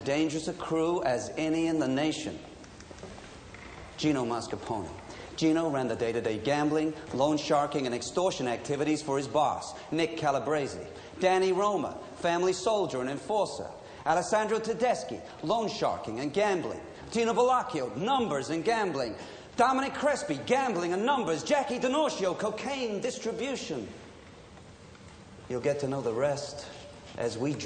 dangerous a crew as any in the nation. Gino Mascarpone. Gino ran the day-to-day gambling, loan sharking, and extortion activities for his boss, Nick Calabrese. Danny Roma, family soldier and enforcer. Alessandro Tedeschi, loan sharking and gambling. Tino Vellacchio, numbers and gambling. Dominic Crespi, gambling and numbers. Jackie D'Onorscio, cocaine distribution. You'll get to know the rest as we